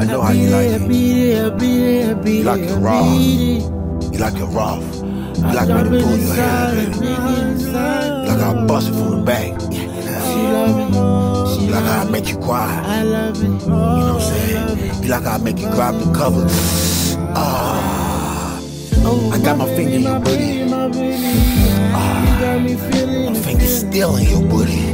know how you like it. You like it raw. You like it rough. You like me to pull your hair, baby. You like how I bust it from the back. You like how I make you cry. You know what I'm saying? You like how I make you grab the cover. I got my finger in your booty. My finger still in your booty.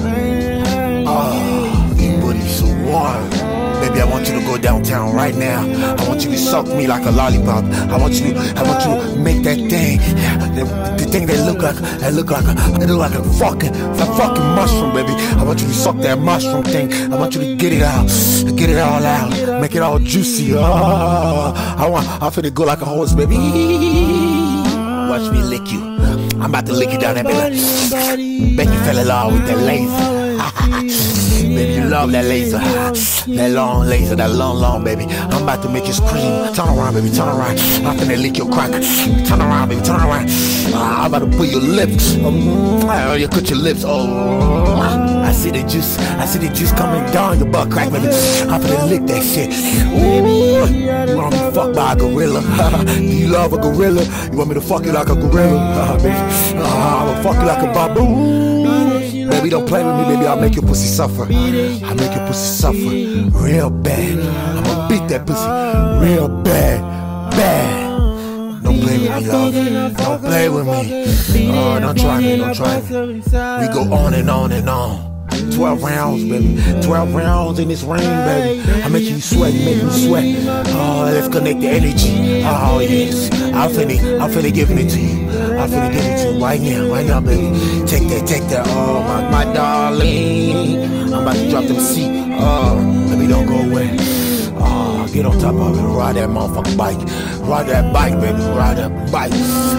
Your booty so warm. Baby, I want you to go downtown right now. I want you to suck me like a lollipop. I want you to make that thing, the thing that look like a fucking mushroom, baby. I want you to suck that mushroom thing. I want you to get it all out, make it all juicy. I'm finna go like a horse, baby. Watch me lick you. I'm about to lick you down there, baby. Bet you fell in love with that laser. Baby, you love that laser. That long laser, that long, baby. I'm about to make you scream. Turn around, baby, turn around. I'm finna lick your crack. Turn around, baby, turn around. I'm about to put your lips. You cut your lips. I see the juice coming down your butt crack, baby. I'm finna lick that shit. Ooh, you wanna be fucked by a gorilla? Do you love a gorilla? You want me to fuck you like a gorilla? Baby, I'ma fuck you like a baboon. Baby, don't play with me, baby. I'll make your pussy suffer. I'll make your pussy suffer real bad. I'ma beat that pussy real bad. Don't play with me, love. Don't play with me. Oh, don't try me. We go on and on and on. 12 rounds, baby. 12 rounds in this ring, baby. I make you sweat, make me sweat. Oh, let's connect the energy. Oh, yes. I'm finna give it to you. I'm finna give it to you right now, baby. Take that. Oh, my darling. I'm about to drop them seat. Oh, baby, don't go away. Oh, get on top of it. Ride that motherfucking bike. Ride that bike, baby. Ride that bike.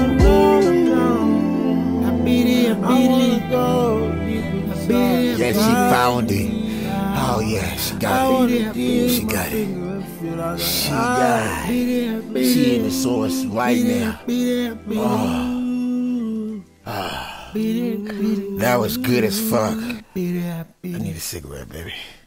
Yeah, she found it. Oh yeah, she got it. She got it. She in the source right now. That was good as fuck. I need a cigarette, baby.